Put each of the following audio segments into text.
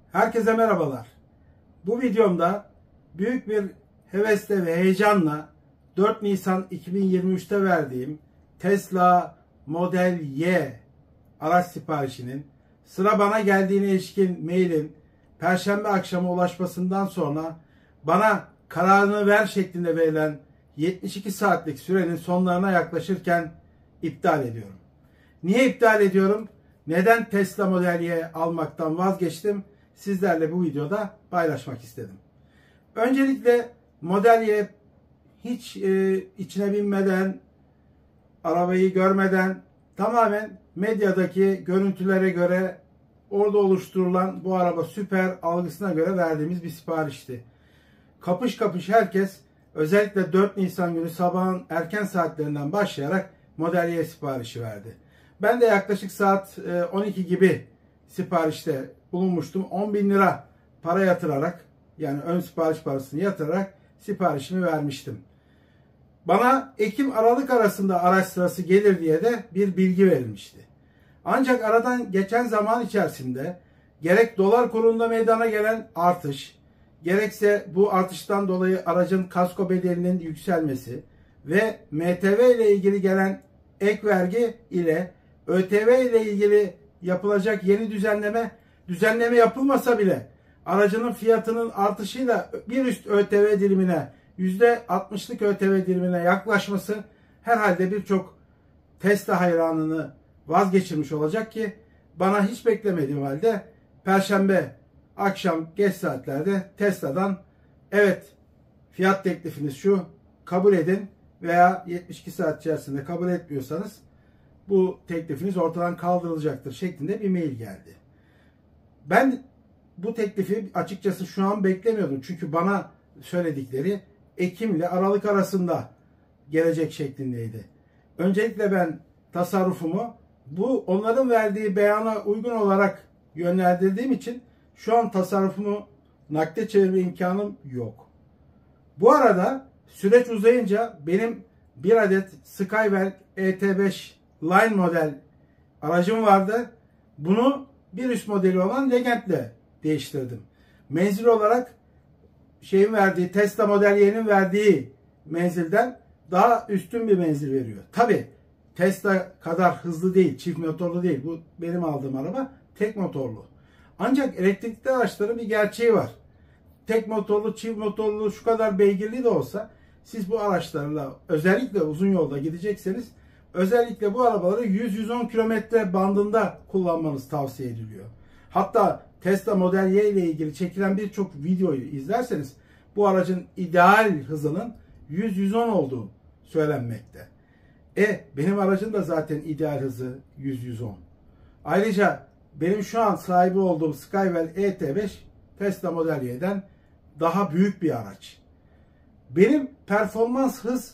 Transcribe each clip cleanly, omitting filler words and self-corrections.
Herkese merhabalar. Bu videomda büyük bir hevesle ve heyecanla 4 Nisan 2023'te verdiğim Tesla Model Y araç siparişinin sıra bana geldiğine ilişkin mailin Perşembe akşamı ulaşmasından sonra bana kararını ver şeklinde verilen 72 saatlik sürenin sonlarına yaklaşırken iptal ediyorum. Niye iptal ediyorum? Neden Tesla Model Y almaktan vazgeçtim? Sizlerle bu videoda paylaşmak istedim. Öncelikle Model Y hiç içine binmeden, arabayı görmeden tamamen medyadaki görüntülere göre orada oluşturulan bu araba süper algısına göre verdiğimiz bir siparişti. Kapış kapış herkes özellikle 4 Nisan günü sabahın erken saatlerinden başlayarak Model Y siparişi verdi. Ben de yaklaşık saat 12 gibi siparişte bulunmuştum. 10.000 lira para yatırarak, yani ön sipariş parasını yatırarak siparişimi vermiştim. Bana Ekim-Aralık arasında araç sırası gelir diye de bir bilgi verilmişti. Ancak aradan geçen zaman içerisinde gerek dolar kurunda meydana gelen artış, gerekse bu artıştan dolayı aracın kasko bedelinin yükselmesi ve MTV ile ilgili gelen ek vergi ile ÖTV ile ilgili yapılacak yeni düzenleme yapılmasa bile aracının fiyatının artışıyla bir üst ÖTV dilimine, %60'lık ÖTV dilimine yaklaşması herhalde birçok Tesla hayranını vazgeçirmiş olacak ki bana hiç beklemediğim halde Perşembe akşam geç saatlerde Tesla'dan evet fiyat teklifiniz şu, kabul edin veya 72 saat içerisinde kabul etmiyorsanız bu teklifiniz ortadan kaldırılacaktır şeklinde bir mail geldi. Ben bu teklifi açıkçası şu an beklemiyordum. Çünkü bana söyledikleri Ekim ile Aralık arasında gelecek şeklindeydi. Öncelikle ben tasarrufumu bu onların verdiği beyana uygun olarak yönlendirdiğim için şu an tasarrufumu nakde çevirme imkanım yok. Bu arada süreç uzayınca benim bir adet Skywell ET5 Line model aracım vardı. Bunu bir üst modeli olan Legend'le değiştirdim. Menzil olarak Tesla Model Y'nin verdiği menzilden daha üstün bir menzil veriyor. Tabi Tesla kadar hızlı değil, çift motorlu değil. Bu benim aldığım araba tek motorlu. Ancak elektrikli araçların bir gerçeği var. Tek motorlu, çift motorlu, şu kadar beygirli de olsa siz bu araçlarla özellikle uzun yolda gidecekseniz özellikle bu arabaları 100-110 kilometre bandında kullanmanız tavsiye ediliyor. Hatta Tesla Model Y ile ilgili çekilen birçok videoyu izlerseniz bu aracın ideal hızının 100-110 olduğu söylenmekte. Benim aracın da zaten ideal hızı 100-110. Ayrıca benim şu an sahibi olduğum Skywell ET5 Tesla Model Y'den daha büyük bir araç. Benim performans hız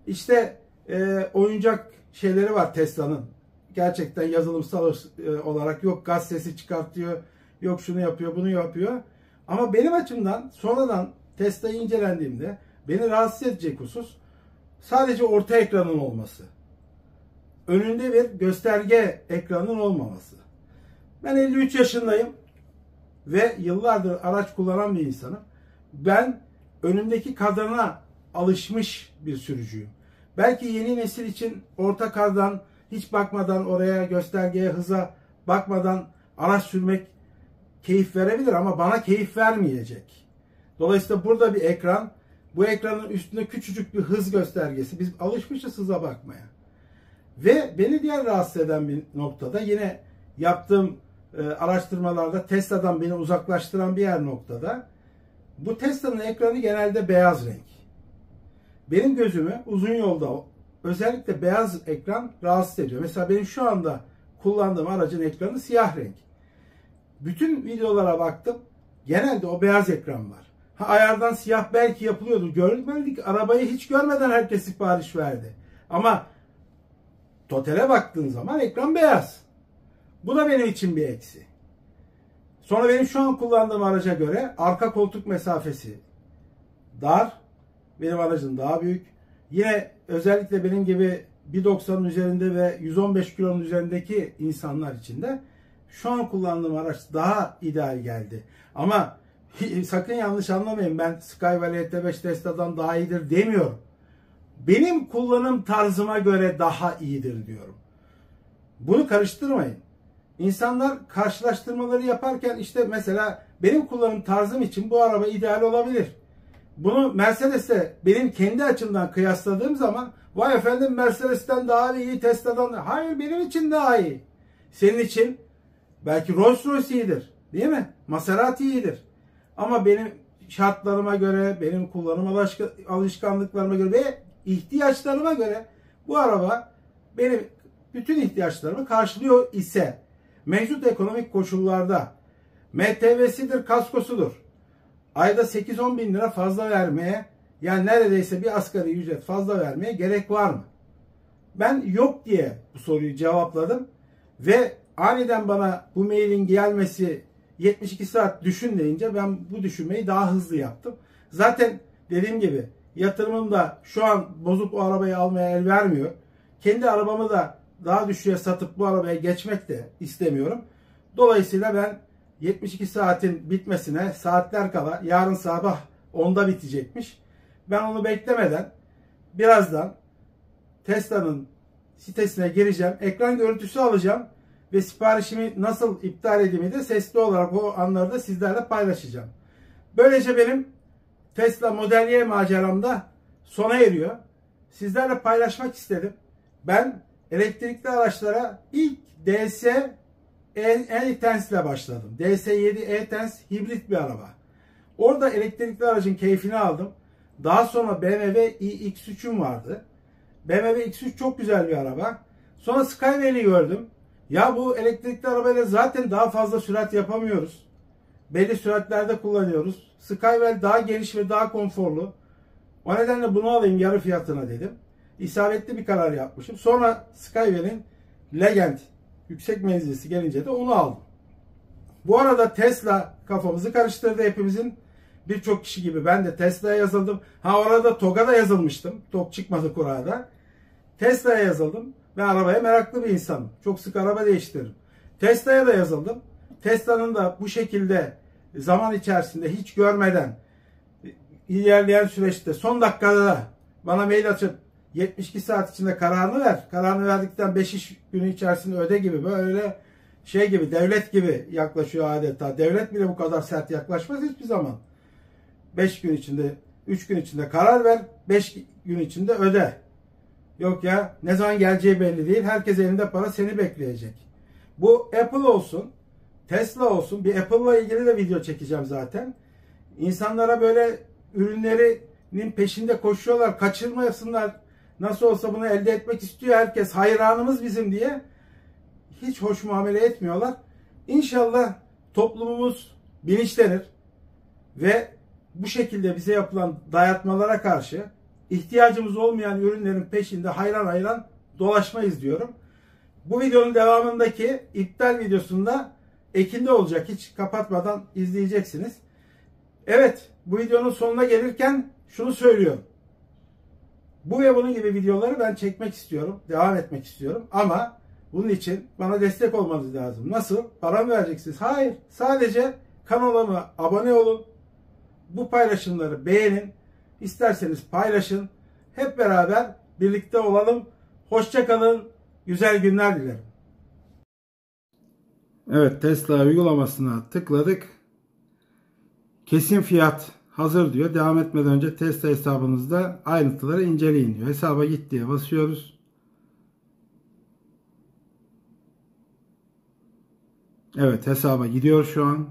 oyuncak şeyleri var Tesla'nın. Gerçekten yazılımsal olarak yok gaz sesi çıkartıyor, yok şunu yapıyor, bunu yapıyor. Ama benim açımdan sonradan Tesla'yı incelendiğimde beni rahatsız edecek husus sadece orta ekranın olması. Önünde bir gösterge ekranının olmaması. Ben 53 yaşındayım ve yıllardır araç kullanan bir insanım. Ben önümdeki kadrana alışmış bir sürücüyüm. Belki yeni nesil için orta kadran hiç bakmadan oraya göstergeye, hıza bakmadan araç sürmek keyif verebilir ama bana keyif vermeyecek. Dolayısıyla burada bir ekran, bu ekranın üstünde küçücük bir hız göstergesi. Biz alışmışız hıza bakmaya. Ve beni diğer rahatsız eden bir noktada yine yaptığım araştırmalarda Tesla'dan beni uzaklaştıran bir yer noktada bu Tesla'nın ekranı genelde beyaz renk. Benim gözümü uzun yolda özellikle beyaz ekran rahatsız ediyor. Mesela benim şu anda kullandığım aracın ekranı siyah renk. Bütün videolara baktım. Genelde o beyaz ekran var. Ayardan siyah belki yapılıyordu. Görmedik. Arabayı hiç görmeden herkes sipariş verdi. Ama totale baktığın zaman ekran beyaz. Bu da benim için bir eksi. Sonra benim şu an kullandığım araca göre arka koltuk mesafesi dar. Benim aracım daha büyük. Yine özellikle benim gibi 1.90'ın üzerinde ve 115 kilonun üzerindeki insanlar için de şu an kullandığım araç daha ideal geldi. Ama sakın yanlış anlamayın, ben Skywell ET5 Tesla'dan daha iyidir demiyorum. Benim kullanım tarzıma göre daha iyidir diyorum. Bunu karıştırmayın. İnsanlar karşılaştırmaları yaparken işte mesela benim kullanım tarzım için bu araba ideal olabilir. Bunu Mercedes'e benim kendi açımdan kıyasladığım zaman vay efendim Mercedes'ten daha iyi, Tesla'dan daha... Hayır, benim için daha iyi. Senin için belki Rolls Royce iyidir, değil mi? Maserati iyidir. Ama benim şartlarıma göre, benim kullanım alışkanlıklarıma göre ve ihtiyaçlarıma göre bu araba benim bütün ihtiyaçlarımı karşılıyor ise mevcut ekonomik koşullarda MTV'sidir, kaskosudur. Ayda 8-10 bin lira fazla vermeye, yani neredeyse bir asgari ücret fazla vermeye gerek var mı? Ben yok diye bu soruyu cevapladım ve aniden bana bu mailin gelmesi 72 saat düşün deyince ben bu düşünmeyi daha hızlı yaptım. Zaten dediğim gibi yatırımım da şu an bozup o arabayı almaya el vermiyor. Kendi arabamı da daha düşüğe satıp bu arabaya geçmek de istemiyorum. Dolayısıyla ben 72 saatin bitmesine saatler kala, yarın sabah 10'da bitecekmiş. Ben onu beklemeden birazdan Tesla'nın sitesine gireceğim. Ekran görüntüsü alacağım ve siparişimi nasıl iptal edeyim de sesli olarak o anları da sizlerle paylaşacağım. Böylece benim Tesla Model Y maceramda sona eriyor. Sizlerle paylaşmak istedim. Ben elektrikli araçlara ilk DS e-Tense ile başladım. DS7 e-Tense hibrit bir araba. Orada elektrikli aracın keyfini aldım. Daha sonra BMW iX3'üm vardı. BMW X3 çok güzel bir araba. Sonra Skywell'i gördüm. Ya bu elektrikli arabayla zaten daha fazla sürat yapamıyoruz. Belli süratlerde kullanıyoruz. Skywell daha geniş ve daha konforlu. O nedenle bunu alayım yarı fiyatına dedim. İsabetli bir karar yapmışım. Sonra Skywell'in Legend yüksek menzilisi gelince de onu aldım. Bu arada Tesla kafamızı karıştırdı hepimizin. Birçok kişi gibi ben de Tesla'ya yazıldım. Orada TOG'a da yazılmıştım. TOG çıkmadı kurada. Tesla'ya yazıldım. Ben arabaya meraklı bir insanım. Çok sık araba değiştiririm. Tesla'ya da yazıldım. Tesla'nın da bu şekilde zaman içerisinde hiç görmeden ilerleyen süreçte son dakikada da bana mail açıp 72 saat içinde kararını ver. Kararını verdikten 5 iş günü içerisinde öde gibi, böyle şey gibi, devlet gibi yaklaşıyor adeta. Devlet bile bu kadar sert yaklaşmaz hiçbir zaman. 5 gün içinde, 3 gün içinde karar ver, 5 gün içinde öde. Yok ya, ne zaman geleceği belli değil. Herkes elinde para, seni bekleyecek. Bu Apple olsun, Tesla olsun. Bir Apple'la ilgili de video çekeceğim zaten. İnsanlara böyle ürünlerinin peşinde koşuyorlar, kaçırmayasınlar. Nasıl olsa bunu elde etmek istiyor herkes. Hayranımız bizim diye. Hiç hoş muamele etmiyorlar. İnşallah toplumumuz bilinçlenir ve bu şekilde bize yapılan dayatmalara karşı ihtiyacımız olmayan ürünlerin peşinde hayran hayran dolaşmayız diyorum. Bu videonun devamındaki iptal videosunda Ekim'de olacak. Hiç kapatmadan izleyeceksiniz. Evet, bu videonun sonuna gelirken şunu söylüyorum. Bu ve bunun gibi videoları ben çekmek istiyorum. Devam etmek istiyorum. Ama bunun için bana destek olmanız lazım. Nasıl? Para mı vereceksiniz? Hayır. Sadece kanalıma abone olun. Bu paylaşımları beğenin. İsterseniz paylaşın. Hep beraber birlikte olalım. Hoşça kalın. Güzel günler dilerim. Evet, Tesla uygulamasına tıkladık. Kesin fiyat hazır diyor. Devam etmeden önce Tesla hesabınızda ayrıntıları inceleyin diyor. Hesaba git diye basıyoruz. Evet, hesaba gidiyor şu an.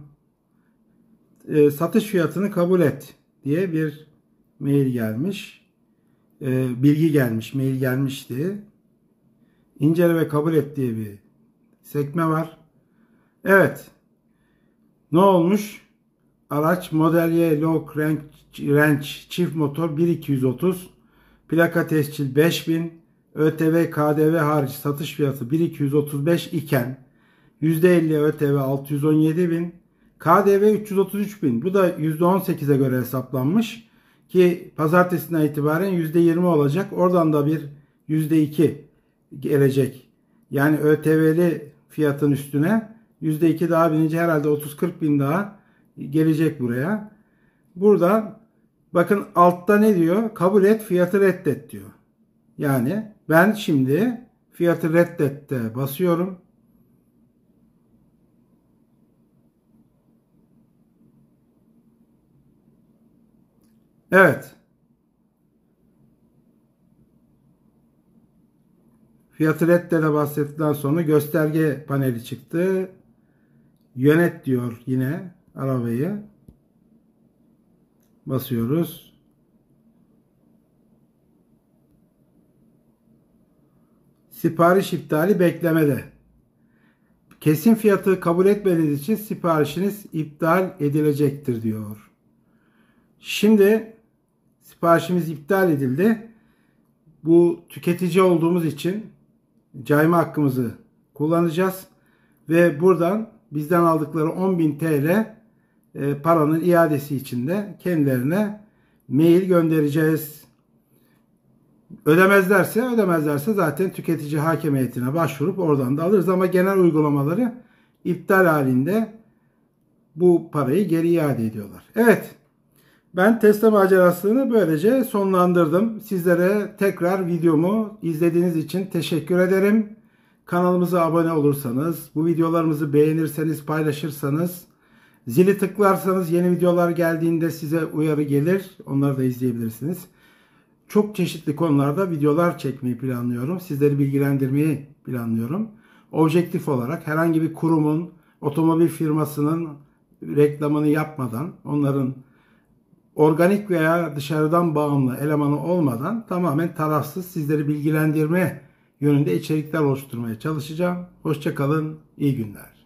Satış fiyatını kabul et diye bir mail gelmiş. Bilgi gelmiş. Mail gelmişti. İncele ve kabul et diye bir sekme var. Evet. Ne olmuş? Araç Model Y Long Range çift motor 1230. Plaka tescil 5000. ÖTV KDV hariç satış fiyatı 1235 iken %50 ÖTV 617.000. KDV 333.000. Bu da %18'e göre hesaplanmış. Ki pazartesinden itibaren %20 olacak. Oradan da bir %2 gelecek. Yani ÖTV'li fiyatın üstüne %2 daha binince herhalde 30-40 bin daha gelecek buraya. Burada bakın altta ne diyor? Kabul et, fiyatı reddet diyor. Yani ben şimdi fiyatı reddette basıyorum. Evet. Fiyatı reddede bahsettikten sonra gösterge paneli çıktı. Yönet diyor yine arabayı. Basıyoruz. Sipariş iptali beklemede. Kesin fiyatı kabul etmediğiniz için siparişiniz iptal edilecektir diyor. Şimdi siparişimiz iptal edildi. Bu tüketici olduğumuz için cayma hakkımızı kullanacağız. Ve buradan bizden aldıkları 10.000 TL paranın iadesi için de kendilerine mail göndereceğiz. Ödemezlerse zaten tüketici hakimiyetine başvurup oradan da alırız. Ama genel uygulamaları iptal halinde bu parayı geri iade ediyorlar. Evet. Ben Tesla macerasını böylece sonlandırdım. Sizlere tekrar videomu izlediğiniz için teşekkür ederim. Kanalımıza abone olursanız, bu videolarımızı beğenirseniz, paylaşırsanız, zili tıklarsanız yeni videolar geldiğinde size uyarı gelir. Onları da izleyebilirsiniz. Çok çeşitli konularda videolar çekmeyi planlıyorum. Sizleri bilgilendirmeyi planlıyorum. Objektif olarak herhangi bir kurumun, otomobil firmasının reklamını yapmadan, onların organik veya dışarıdan bağımlı elemanı olmadan tamamen tarafsız sizleri bilgilendirme yönünde içerikler oluşturmaya çalışacağım. Hoşça kalın, iyi günler.